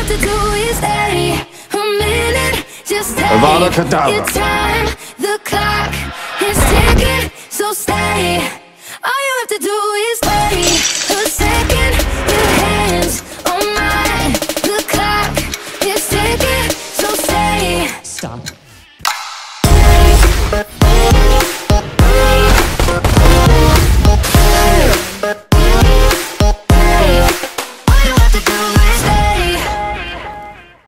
have to do is stay a minute, just stay. Avada Kedavra. Your time, the clock is ticking, so stay. All you have to do is